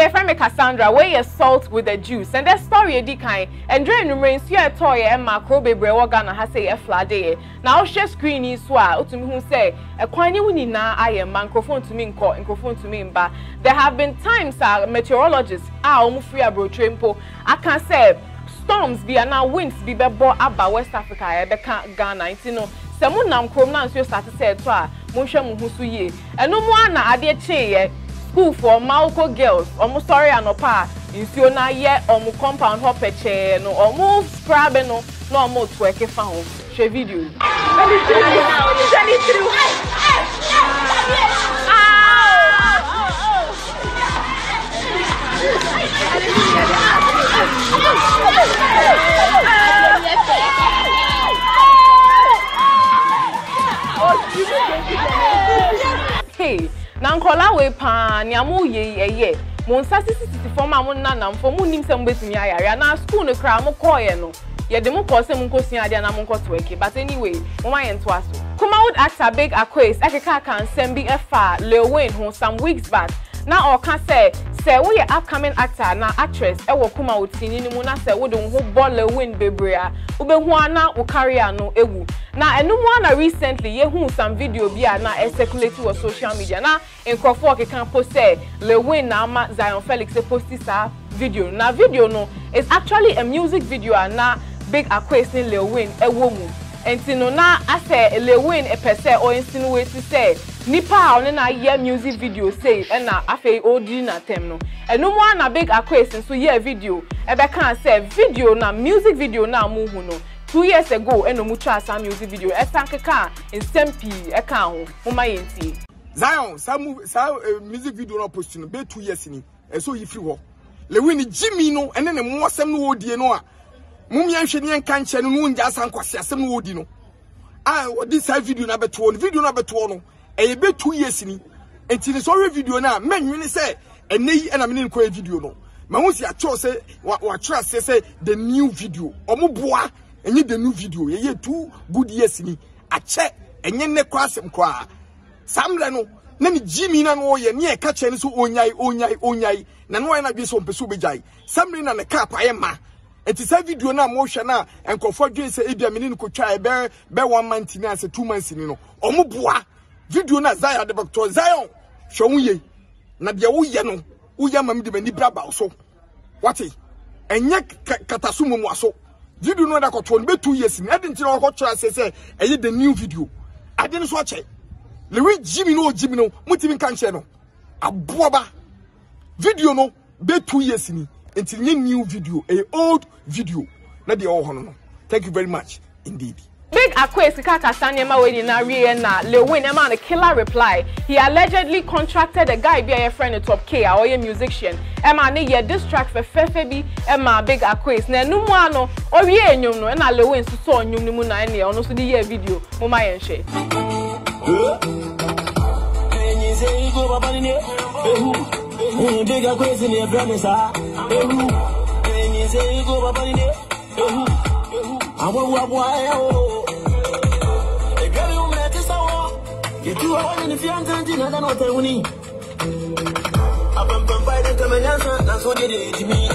your friend me Cassandra, where you salt with the juice. And that story di kind. And during the rain, see a toy and macro baby Ghana has say a flat day. Now share screen is why to me who say a quine winnie na I am microphone to me in court, microphone to me in bar. There have been times meteorologists are almost free abroad trimpo. I can say storms be and now winds be bought about West Africa, Ghana, you know. Someone nam krom na nso start say to a monhwe mo husu ye eno mo ana ade che school for Malco girls almost sorry anopa nsuo na ye omo compound hopper che no omo scrub no na omo twerk fa ho share video Hey, nankola we pa nyamu ye mo nsase sisi form a mo nanam fo mo nim sem betumi ayare na school no kra mo koye no ye de mo ko se mo nkosia ade na mo nkoto eke but anyway mo ma yento aso Kumawood actor Big Akwes ekeka kan sem bi efa Lil Wayne who some weeks back na o kan say we upcoming actor na actress ewo Kumawood tini ni mu na say wo de ho ball Lil Wayne bebrea wo be hu ana wo career no ewu na enu mu na recently ye hu some video bi na circulate on social media na nkrofo ke kan post say Lil Wayne na ama Zion Felix post sa video na video no is actually a music video na Big Akwes ni Lil Wayne ewo mu entino na ase Lil Wayne per se o insinuate say nipa on na ye music video say na afi odi na tem no enu mu na Big Akwes nso ye video e be kan say video na music video na mu hu no 2 years ago eno mu twa some music video esankeka nstempi e kan ho homa yenti Zion some music video no post no be 2 years ni e so yifri ho Lil Wayne Jimmy no ene ne mo asem no odie no a mum yan hwe ne enka nche no no nja asankwase asem no odi no this video na beto no e be 2 years ni enti ne so video na menwene say ene yi na me nko video no ma hu si a cho say wa try say the new video omoboa enye the new video ye 2 good years ni ache enye ne kwasem kwa samle no na ni Jimmy na no ye ne e ka che ne so onyai na no na bi so mpeso bejai samle na ne cap ayema enti sa video na mo hwe na enkofo dwen se ebia me ni ko twa e be 1 month ni ase 2 months ni no omoboa video na Zion de Dr. Zion hwe ye na de wo ye no wo ya mam de mani braba so wati enye katasumo mu aso video no da koto no be 2 years ni ade ntira ko twa se eye the new video ade no so ache lewe Jimmy no mutimi kan che no aboba video no be 2 years ni until new video a old video na de all hono no. Thank you very much indeed. Big Akwes kaka sanyema we ni na wie na Lil Wayne man a killer reply. He allegedly contracted a guy be a friend Top K or a musician. Emma ne ye this track for Fefebi Emma Big Akwes na numu ano o wie enyum no na Lil Wayne so enyum ni mu na ene ono so di ye video mo ma yen hwe. Big Akwes in your friend sa and say go baba ni awo e gari o me ti sawo ye tu awo ni fi antanti na da no te huni abam bai de kamanyansa na so de ti mi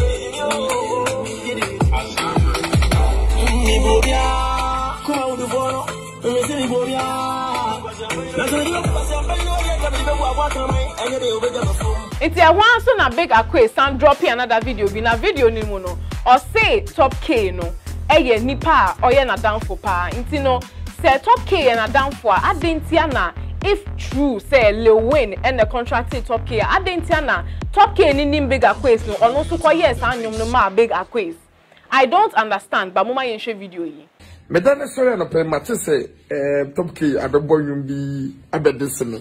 ni bobia kuma u do bono me se ni bobia na so ni pasa bai no ye ka bi be wa kamai enye de obeja mafo. It's a one so na Big Akwes and dropping another video bi na video ni mu no or say Top K no eye nipa oye na down for pa nti no say Top K na down for adentia na if true say Lil Wayne and the contracted Top K adentia na Top K ni nim Big Akwes no ono so kwa yes anyum no ma Big Akwes. I don't understand but mama yen share video yi me da na sorry no pe mate say Top K abebo yum bi abedesene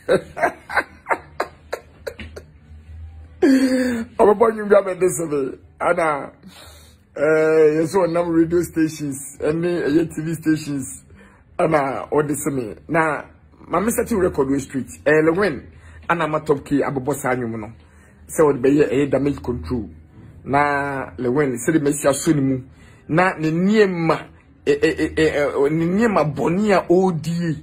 abebo yum bi abedesene ana yes one number radio stations and TV stations ana odiseme na ma me set record we street Lil Wayne ana ma Top K abebo sanyum no se wo be ye damage control na Lil Wayne se de mesia so ni mu na ne niema ne niema bonia odi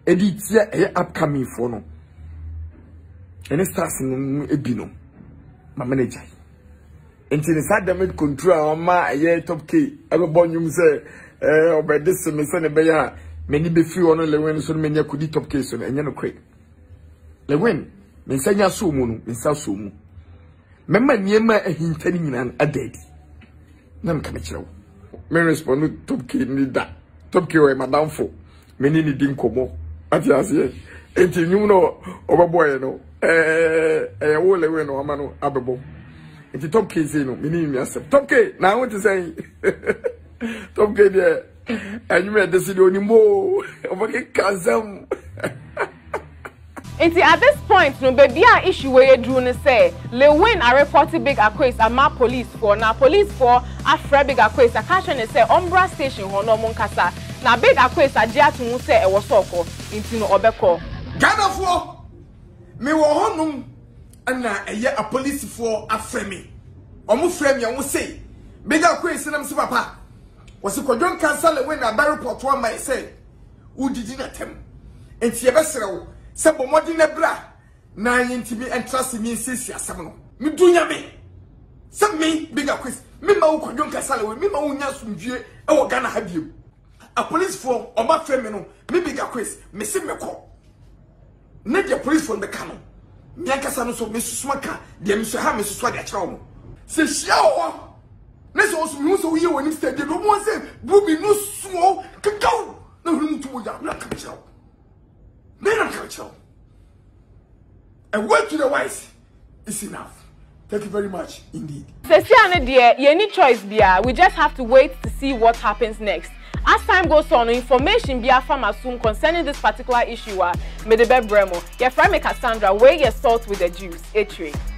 editia upcoming for no ene stars no ebi no my manager. Until the side damage control my a top key. I will born you say, by this son of Bayer, many be free on Lewin, so many could eat top case on and you quick. Lewin, Mensanya Sumu, in South Sumu. Member near my hinting a dead. Nam can show. Me respond top key need that. Top key, my downfall. Many didn't come up. At last year, 18 you know, overboy, no. I will away no amano ababo. It's a top case, no, meaning yourself. Top K, now what to say? Top K there, and you made the city anymore. Okay, Kazam. At this point, no baby, an issue where you drew say, Lewin are reporting big Akwes and my police for now. Police for after big Akwes, a cash and say Umbra station, Hono Moncasa. Now big Akwes a jet to say a was so into no obeko. Ghana for me were honum and a police for a frame. Omu frame ya say big Akwes and I'm papa. Was a quadron cancel when a barrel pot one might say, who did not him? And see a vessel. Sabo modine bra na yintimi entrust me sisi asam no me dunya me sab me big Akwes me ma wo kwadon kasale we me ma wo nya sumdue e wo Ghana ha biom a police form o ma fe me no me big Akwes me se me ko na the police form be kano me akasa no so me susuma ka de me so ha me susu de akira wo se hia wo na so so me so ye woni stade no mo se bubi no suo kakaw na hunu tu mo ja na ka akira wo. Then I'm culture. And word to the wise is enough. Thank you very much indeed. You need choice, Bia. We just have to wait to see what happens next. As time goes on, information Bia from soon concerning this particular issue. Medebe Bremo, your friend Cassandra, weigh your salt with the juice.